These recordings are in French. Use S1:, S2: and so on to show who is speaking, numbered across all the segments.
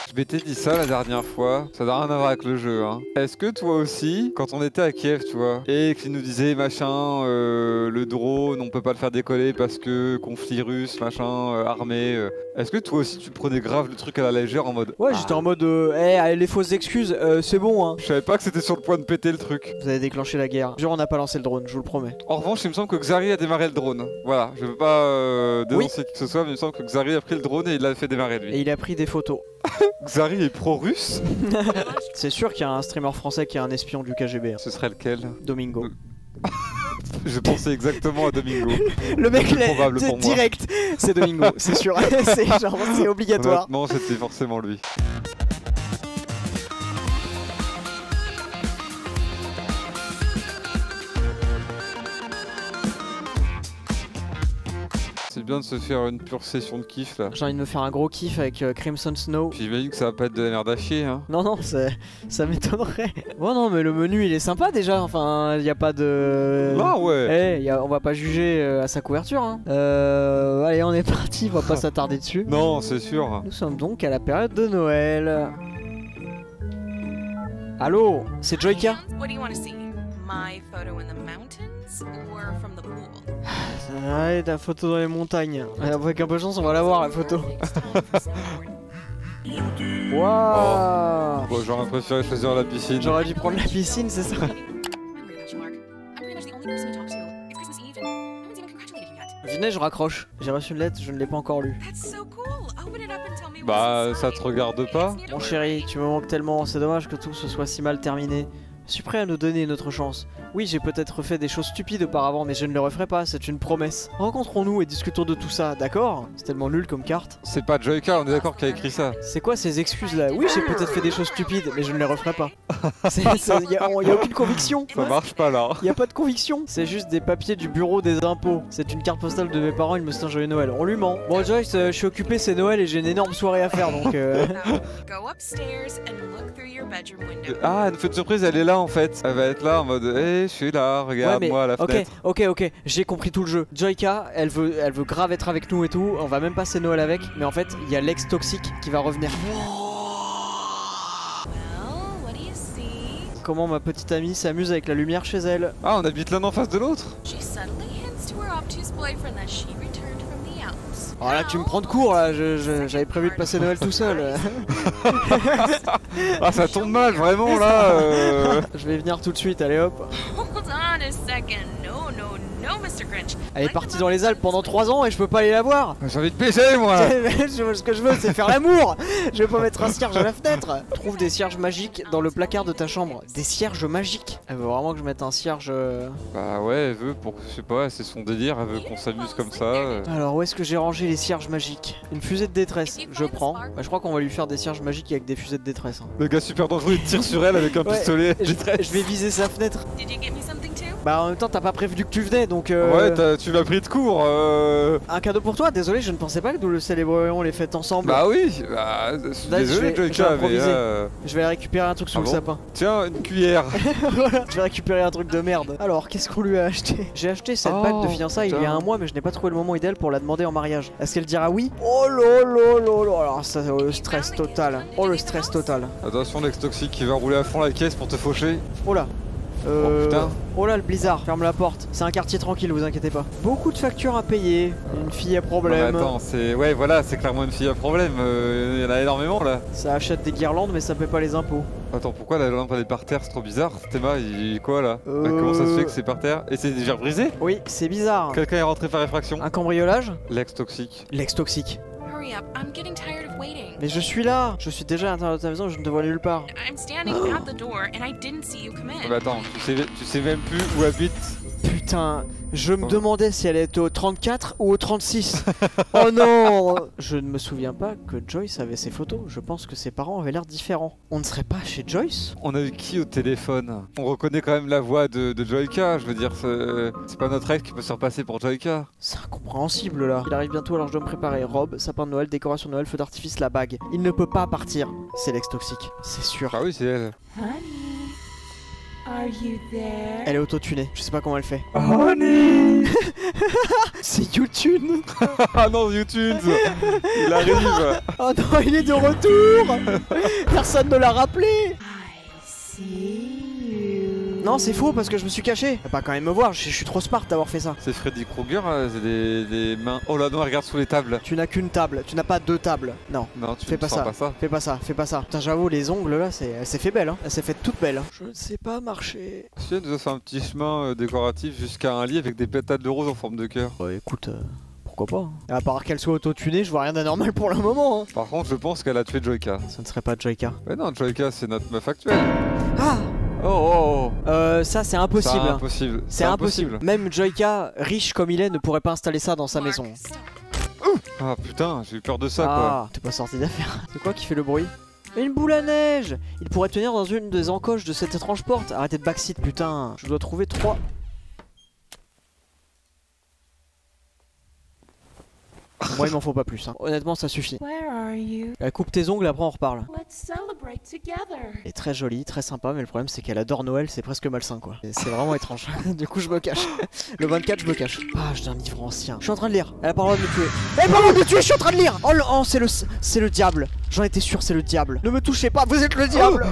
S1: Je m'étais dit ça la dernière fois, ça n'a rien à voir avec le jeu, hein. Est-ce que toi aussi, quand on était à Kiev, tu vois, et qu'ils nous disaient machin, le drone, on peut pas le faire décoller parce que conflit russe, machin, armée, est-ce que toi aussi tu prenais grave le truc à la légère en mode...
S2: Ouais, j'étais en mode allez, les fausses excuses, c'est bon hein.
S1: Je savais pas que c'était sur le point de péter le truc.
S2: Vous avez déclenché la guerre. Genre on n'a pas lancé le drone, je vous le promets.
S1: En revanche, il me semble que Xari a démarré le drone. Voilà, je veux pas dénoncer qui que ce soit, mais il me semble que Xari a pris le drone et il l'a fait démarrer lui.
S2: Et il a pris des photos.
S1: Xari est pro-russe.
S2: C'est sûr qu'il y a un streamer français qui est un espion du KGB. Hein.
S1: Ce serait lequel?
S2: Domingo.
S1: Je pensais exactement à Domingo.
S2: Le mec
S1: probable pour moi.
S2: direct, c'est Domingo, c'est sûr. C'est obligatoire.
S1: Honnêtement, c'était forcément lui. C'est bien de se faire une pure session de kiff là.
S2: J'ai envie de me faire un gros kiff avec Crimson Snow.
S1: Puis j'imagine que ça va pas être de la merde à chier hein.
S2: Non, ça m'étonnerait. Bon non, mais le menu il est sympa déjà, enfin y a pas de...
S1: Ah ouais.
S2: On va pas juger à sa couverture hein. Allez on est parti, on va pas s'attarder dessus.
S1: Non, c'est sûr.
S2: Nous sommes donc à la période de Noël. Allô, c'est Joyka?
S3: What do you want to see? My photo in the mountains or from the pool?
S2: Ouais, ta photo dans les montagnes. Avec un peu de chance, on va la voir la photo. Waouh.
S1: Bon, j'aurais préféré choisir la piscine.
S2: J'aurais dû prendre la piscine, c'est ça. Venez, je raccroche. J'ai reçu une lettre, je ne l'ai pas encore lue.
S1: Bah, ça te regarde pas?
S2: Mon chéri, tu me manques tellement, c'est dommage que tout se soit si mal terminé. Je suis prêt à nous donner une autre chance. Oui, j'ai peut-être fait des choses stupides auparavant, mais je ne le referai pas, c'est une promesse. Rencontrons-nous et discutons de tout ça, d'accord? C'est tellement nul comme carte.
S1: C'est pas Joyka, on est d'accord qui a écrit ça.
S2: C'est quoi ces excuses là? Oui, j'ai peut-être fait des choses stupides, mais je ne les referai pas. Y a aucune conviction.
S1: Ça marche pas là.
S2: Y a pas de conviction. C'est juste des papiers du bureau des impôts. C'est une carte postale de mes parents, ils me souhaitent un joyeux Noël. On lui ment. Bon Joyce, je suis occupé, c'est Noël et j'ai une énorme soirée à faire donc
S1: Ah, une fête surprise, elle est là en fait. Elle va être là en mode je suis là, regarde-moi à la fenêtre.
S2: Ok, j'ai compris tout le jeu. Joyka, elle veut grave être avec nous et tout. On va même passer Noël avec, mais en fait, il y a l'ex toxique qui va revenir. Comment ma petite amie s'amuse avec la lumière chez elle.
S1: Ah, on habite l'un en face de l'autre.
S2: Oh là, tu me prends de court là, j'avais prévu de passer Noël tout seul.
S1: Ah, ça tombe mal, vraiment là.
S2: Je vais venir tout de suite, allez hop. Elle est partie dans les Alpes pendant 3 ans et je peux pas aller la voir.
S1: J'ai envie de baiser moi.
S2: Ce que je veux c'est faire l'amour. Je vais pas mettre un cierge à la fenêtre. Trouve des cierges magiques dans le placard de ta chambre. Des cierges magiques. Elle veut vraiment que je mette un cierge
S1: Bah ouais, elle veut pour, je sais pas, c'est son délire, elle veut qu'on s'amuse comme ça.
S2: Alors où est-ce que j'ai rangé les cierges magiques? Une fusée de détresse, je prends. Bah, je crois qu'on va lui faire des cierges magiques avec des fusées de détresse hein.
S1: Le gars super dangereux il tire sur elle avec un pistolet.
S2: Je vais viser sa fenêtre. Bah en même temps t'as pas prévenu que tu venais donc
S1: Ouais, tu m'as pris de court.
S2: Un cadeau pour toi, désolé je ne pensais pas que nous le célébrerions les fêtes ensemble.
S1: Bah oui, bah, désolé Joyka, mais
S2: je vais aller récupérer un truc sous le sapin.
S1: Tiens, une cuillère.
S2: Voilà, je vais récupérer un truc de merde. Alors qu'est-ce qu'on lui a acheté? J'ai acheté cette bague de fiançailles il y a un mois mais je n'ai pas trouvé le moment idéal pour la demander en mariage. Est-ce qu'elle dira oui? Oh lolo. Alors ça le stress total. Oh le stress total.
S1: Attention l'ex toxique qui va rouler à fond la caisse pour te faucher.
S2: Oh là.
S1: Oh putain.
S2: Oh là le blizzard, ferme la porte. C'est un quartier tranquille, vous inquiétez pas. Beaucoup de factures à payer. Une fille à problème.
S1: Non, mais attends, c'est ouais voilà, c'est clairement une fille à problème. Il y en a énormément là.
S2: Ça achète des guirlandes mais ça paie pas les impôts.
S1: Attends, pourquoi la lampe elle est par terre? C'est trop bizarre. Théma, il quoi là? Bah, comment ça se fait que c'est par terre? Et c'est déjà brisé?
S2: Oui, c'est bizarre.
S1: Quelqu'un est rentré par effraction?
S2: Un cambriolage?
S1: L'ex toxique.
S2: L'ex toxique. Mais je suis là. Je suis déjà à l'intérieur de ta maison, je ne te vois nulle part.
S1: Bah attends, tu sais même plus où habite.
S2: Putain, je me demandais si elle était au 34 ou au 36. Oh non. Je ne me souviens pas que Joyce avait ses photos. Je pense que ses parents avaient l'air différents. On ne serait pas chez Joyce?
S1: On a eu qui au téléphone? On reconnaît quand même la voix de Joyka. Je veux dire, c'est pas notre ex qui peut se repasser pour Joyka.
S2: C'est incompréhensible là. Il arrive bientôt alors je dois me préparer. Robe, sapin de Noël, décoration de Noël, feu d'artifice, la bague. Il ne peut pas partir. C'est l'ex toxique, c'est sûr.
S1: Ah oui, c'est elle.
S3: Are you there?
S2: Elle est auto-tunée, je sais pas comment elle fait.
S1: Honey.
S2: C'est YouTube.
S1: Ah non, YouTube. Il arrive.
S2: Oh non, il est de retour. Personne ne l'a rappelé. Non, c'est faux parce que je me suis caché. T'as pas quand même me voir, je suis trop smart d'avoir fait ça.
S1: C'est Freddy Krueger, c'est des mains. Oh là non, regarde sous les tables.
S2: Tu n'as qu'une table, tu n'as pas deux tables. Non.
S1: Non, tu
S2: Fais
S1: ne
S2: pas
S1: sens
S2: ça.
S1: pas ça.
S2: Fais pas ça, fais pas ça. Putain, j'avoue, les ongles là, elle s'est fait belle. Hein. Elle s'est faite toute belle. Je ne sais pas marcher.
S1: Si elle nous a fait un petit chemin décoratif jusqu'à un lit avec des pétales de rose en forme de cœur.
S2: Ouais, écoute, pourquoi pas. Hein. À part qu'elle soit auto-tunée, je vois rien d'anormal pour le moment. Hein.
S1: Par contre, je pense qu'elle a tué Joyka.
S2: Ça ne serait pas Joyka.
S1: Mais non, Joyka, c'est notre meuf actuelle.
S2: Ah.
S1: Oh,
S2: ça c'est impossible.
S1: C'est impossible.
S2: C'est impossible. Même Joyka, riche comme il est, ne pourrait pas installer ça dans sa maison.
S1: Ah putain, j'ai eu peur de ça quoi.
S2: Ah, t'es pas sorti d'affaire. C'est quoi qui fait le bruit? Une boule à neige! Il pourrait tenir dans une des encoches de cette étrange porte. Arrêtez de backseat, putain. Je dois trouver 3. Moi il m'en faut pas plus, hein. Honnêtement ça suffit. Coupe tes ongles, après on reparle. Elle est très jolie, très sympa, mais le problème c'est qu'elle adore Noël, c'est presque malsain quoi. C'est vraiment étrange. Du coup je me cache. Le 24 je me cache. Page d'un livre ancien. Je suis en train de lire, elle a pas le droit de me tuer. Elle a pas le droit de me tuer, je suis en train de lire. Oh c'est le diable. J'en étais sûr, c'est le diable. Ne me touchez pas, vous êtes le diable.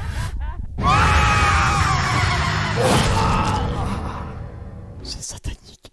S2: C'est satanique.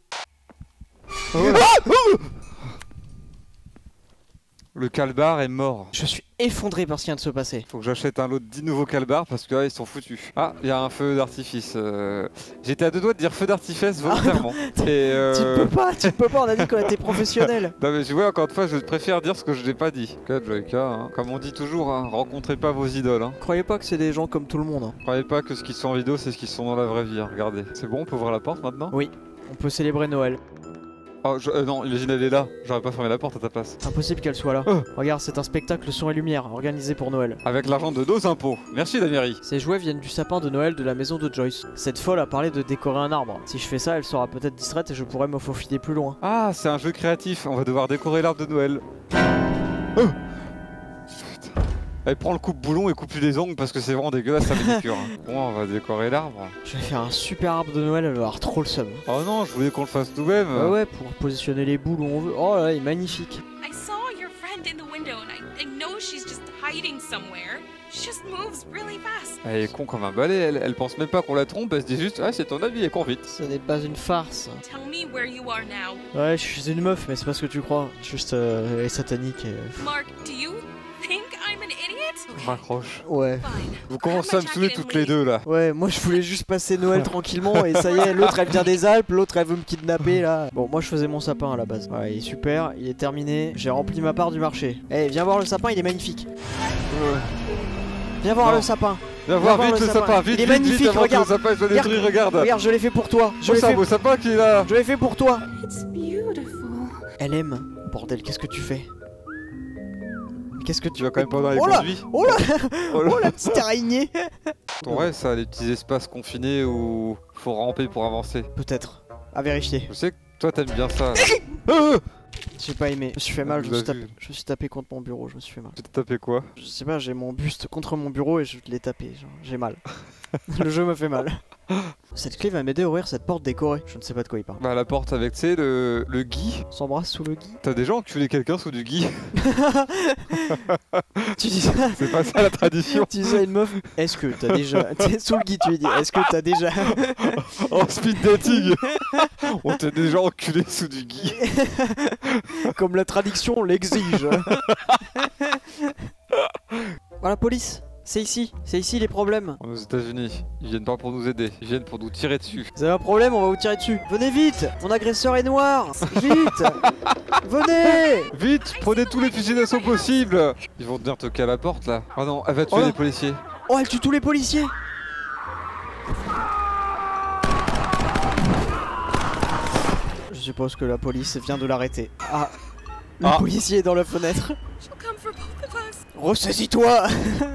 S1: Le calbar est mort.
S2: Je suis effondré par ce qui vient de se passer.
S1: Faut que j'achète un lot de 10 nouveaux calbars parce que là ils sont foutus. Ah, il y a un feu d'artifice. J'étais à deux doigts de dire feu d'artifice volontairement. Et
S2: tu peux pas, on a dit qu'on était professionnels.
S1: Non mais je vois, encore une fois, je préfère dire ce que je n'ai pas dit. Joyka, hein. Comme on dit toujours, hein, rencontrez pas vos idoles. Hein.
S2: Croyez pas que c'est des gens comme tout le monde. Hein.
S1: Croyez pas que ce qui sont en vidéo c'est ce qui sont dans la vraie vie. Hein. Regardez. C'est bon, on peut ouvrir la porte maintenant?
S2: Oui, on peut célébrer Noël.
S1: Oh, non, imagine elle est là, j'aurais pas fermé la porte à ta place.
S2: Impossible qu'elle soit là. Regarde, c'est un spectacle son et lumière, organisé pour Noël.
S1: Avec l'argent de nos impôts. Merci la mairie.
S2: Ces jouets viennent du sapin de Noël de la maison de Joyce. Cette folle a parlé de décorer un arbre. Si je fais ça, elle sera peut-être distraite et je pourrais me faufiler plus loin.
S1: Ah, c'est un jeu créatif, on va devoir décorer l'arbre de Noël. Elle prend le coupe-boulon et coupe plus les ongles parce que c'est vraiment dégueulasse sa manicure. Hein. Bon, on va décorer l'arbre.
S2: Je vais faire un super arbre de Noël, elle va avoir trop le seum.
S1: Oh non, je voulais qu'on le fasse nous-mêmes.
S2: Bah ouais, pour positionner les boules où on veut. Oh là, il est magnifique.
S3: I saw your friend in the window and I know she's just hiding somewhere. She just moves really fast.
S1: Elle est con comme un balai, elle pense même pas qu'on la trompe, elle se dit juste ah c'est ton avis, elle court vite.
S2: Ce n'est pas une farce.
S3: Tell me where you are now.
S2: Ouais, je suis une meuf, mais c'est pas ce que tu crois. Juste, elle est satanique.
S3: Mark, do you think I'm an idiot?
S1: Je m'accroche.
S2: Ouais.
S3: Fine.
S1: Vous commencez à me saouler toutes les deux là.
S2: Ouais, moi je voulais juste passer Noël tranquillement et ça y est, l'autre elle vient des Alpes, l'autre elle veut me kidnapper là. Bon, moi je faisais mon sapin à la base. Ouais, il est super, il est terminé, j'ai rempli ma part du marché. Eh, viens voir le sapin, il est magnifique. Viens voir le sapin.
S1: Viens voir vite le sapin, vite,
S2: il est
S1: vite,
S2: magnifique,
S1: vite, avant
S2: regarde.
S1: que le sapin soit détruit, regarde.
S2: Regarde, je l'ai fait pour toi.
S1: C'est un beau sapin qui est là.
S2: Je l'ai fait pour toi.
S3: It's beautiful.
S2: Elle aime. Bordel, qu'est-ce que tu fais? Qu'est-ce que
S1: Tu vas quand même pas dans les
S2: Oh là,
S1: conduits.
S2: oh là, oh la petite araignée.
S1: Ton rêve ça, les petits espaces confinés où faut ramper pour avancer.
S2: Peut-être. À vérifier.
S1: Je sais que toi t'aimes bien ça.
S2: J'ai pas aimé. Je me suis fait mal,
S1: Ah,
S2: je me suis tapé contre mon bureau, je me suis fait mal.
S1: Tu t'es tapé quoi?
S2: Je sais pas, j'ai mon buste contre mon bureau et je l'ai tapé, genre, j'ai mal. Le jeu me fait mal. Cette clé va m'aider à ouvrir cette porte décorée. Je ne sais pas de quoi il parle.
S1: Bah la porte avec, tu sais, le gui.
S2: On s'embrasse sous le gui.
S1: T'as déjà enculé quelqu'un sous du gui?
S2: Tu dis ça?
S1: C'est pas ça la tradition.
S2: Tu dis ça à une meuf? Est-ce que t'as déjà... T'es sous le gui, tu lui dis. Est-ce que t'as déjà...
S1: Oh speed dating. On t'a déjà enculé sous du gui.
S2: Comme la tradition l'exige. Voilà, police. C'est ici les problèmes.
S1: On est aux États-Unis, ils viennent pas pour nous aider, ils viennent pour nous tirer dessus.
S2: Vous avez un problème, on va vous tirer dessus. Venez vite, mon agresseur est noir. Vite. Venez.
S1: Vite, prenez tous les fusils d'assaut possibles. Ils vont venir toquer à la porte là. Oh non, elle va tuer
S2: Oh non.
S1: les policiers.
S2: Oh, elle tue tous les policiers. Je suppose que la police vient de l'arrêter. Ah, le policier est dans la fenêtre.
S3: She'll come for both of us.
S2: Ressaisis-toi.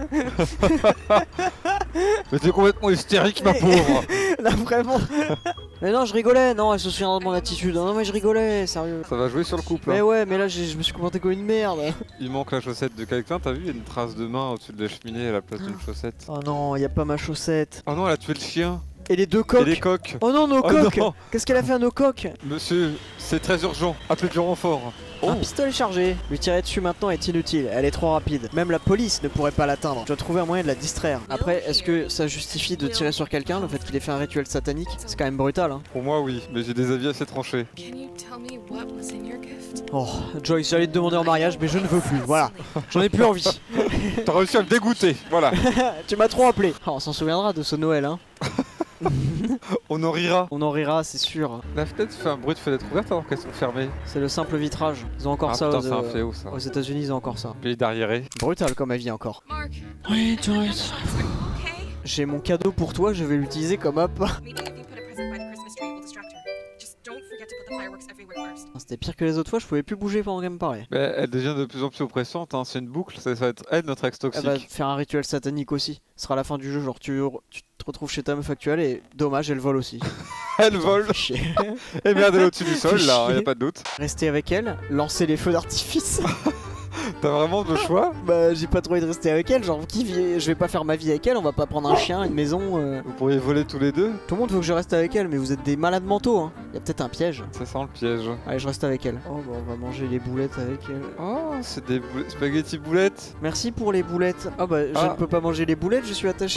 S1: Mais t'es complètement hystérique ma pauvre.
S2: Là vraiment. Mais non, je rigolais. Non, elle se souvient de mon attitude. Non mais je rigolais, sérieux.
S1: Ça va jouer sur le couple.
S2: Mais
S1: Hein.
S2: ouais, mais là je me suis comporté comme une merde.
S1: Il manque la chaussette de quelqu'un, t'as vu? Il y a une trace de main au-dessus de la cheminée à la place d'une chaussette.
S2: Oh non, y a pas ma chaussette.
S1: Oh non, elle a tué le chien.
S2: Et les deux
S1: Et
S2: coques.
S1: les coques.
S2: Oh non, nos
S1: Oh
S2: coques.
S1: non.
S2: Qu'est-ce qu'elle a fait à nos coques?
S1: Monsieur, c'est très urgent. Appelez du renfort.
S2: Un pistolet chargé. Lui tirer dessus maintenant est inutile, elle est trop rapide. Même la police ne pourrait pas l'atteindre. Je dois trouver un moyen de la distraire. Après, est-ce que ça justifie de tirer sur quelqu'un, le fait qu'il ait fait un rituel satanique? C'est quand même brutal, hein.
S1: Pour moi, oui, mais j'ai des avis assez tranchés.
S3: Can you tell me what was in your gift?
S2: Oh, Joyce, j'allais te demander en mariage, mais je ne veux plus. Voilà, j'en ai plus envie.
S1: T'as réussi à me dégoûter, voilà.
S2: Tu m'as trop appelé. Oh, on s'en souviendra de ce Noël, hein.
S1: On en rira.
S2: On en rira, c'est sûr.
S1: La fenêtre fait un bruit de fenêtre ouverte alors qu'elles sont fermées.
S2: C'est le simple vitrage. Ils ont encore
S1: Ah
S2: ça
S1: putain,
S2: aux,
S1: c'est un fléau ça.
S2: aux États-Unis, ils ont encore ça.
S1: Pays d'arriéré.
S2: Brutal comme avis encore.
S3: Mark,
S2: Oui, Joyce.
S3: are you okay?
S2: J'ai mon cadeau pour toi, je vais l'utiliser comme app.
S3: Maybe if you put a present by the Christmas tree, it will distract her. Just don't forget to put the fireworks everywhere first.
S2: C'était pire que les autres fois, je pouvais plus bouger pendant qu'elle me parlait.
S1: Mais elle devient de plus en plus oppressante, hein. C'est une boucle, ça va être elle notre ex
S2: Elle
S1: toxique.
S2: va faire un rituel satanique aussi. Ce sera la fin du jeu, genre tu te retrouves chez ta meuf actuelle et dommage, elle vole aussi.
S1: Elle vole.
S2: Fais chier.
S1: Et merde, elle est au-dessus du sol
S2: Fais
S1: là,
S2: chier.
S1: y a pas de doute.
S2: Rester avec elle, lancer les feux d'artifice.
S1: T'as vraiment le choix.
S2: Bah j'ai pas trop envie de rester avec elle, genre je vais pas faire ma vie avec elle, on va pas prendre un chien, une maison.
S1: Vous pourriez voler tous les deux.
S2: Tout le monde veut que je reste avec elle, mais vous êtes des malades mentaux, hein. Y a peut-être un piège.
S1: Ça sent le piège.
S2: Allez, je reste avec elle. Oh bah on va manger les boulettes avec elle.
S1: Oh, c'est des spaghetti boulettes.
S2: Merci pour les boulettes. Oh bah je ne peux pas manger les boulettes, je suis attaché.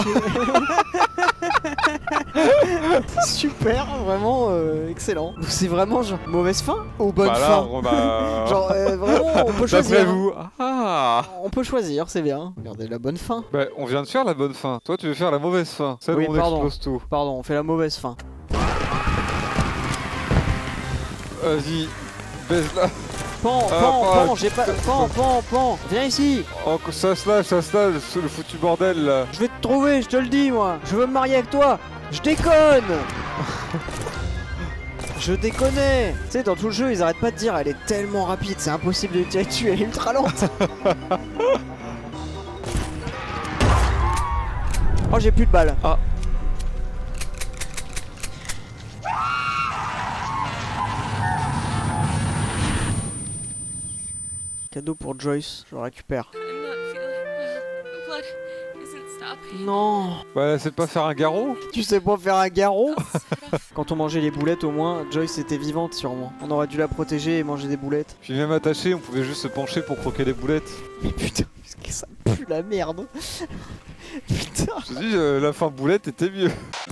S2: Super, vraiment excellent. C'est vraiment genre mauvaise fin ou bonne
S1: Bah là,
S2: fin?
S1: on va...
S2: Genre vraiment on peut choisir.
S1: D'après vous. Ah.
S2: On peut choisir, c'est bien. Regardez la bonne fin.
S1: Bah, on vient de faire la bonne fin. Toi, tu veux faire la mauvaise fin. Celle
S2: Oui,
S1: où on
S2: pardon.
S1: explose tout.
S2: Pardon, on fait la mauvaise fin.
S1: Vas-y, baise-la.
S2: Pan, pan, j'ai pas. Pan, viens ici.
S1: Oh, ça se lâche, le foutu bordel là.
S2: Je vais te trouver, je te le dis moi. Je veux me marier avec toi. Je déconne. Je déconnais. Tu sais, dans tout le jeu, ils arrêtent pas de dire elle est tellement rapide, c'est impossible de tirer dessus, elle est ultra lente. Oh, j'ai plus de balles.
S1: Ah.
S2: Cadeau pour Joyce, je le récupère.
S3: I'm not feeling well. The blood isn't stopping.
S2: Non.
S1: Bah, c'est de pas faire un garrot.
S2: Tu sais pas faire un garrot? Quand on mangeait les boulettes, au moins, Joyce était vivante sûrement. On aurait dû la protéger et manger des boulettes.
S1: Puis même attaché, on pouvait juste se pencher pour croquer les boulettes.
S2: Mais putain, qu'est-ce que ça pue la merde. Putain.
S1: Je te dis, la fin boulette était mieux.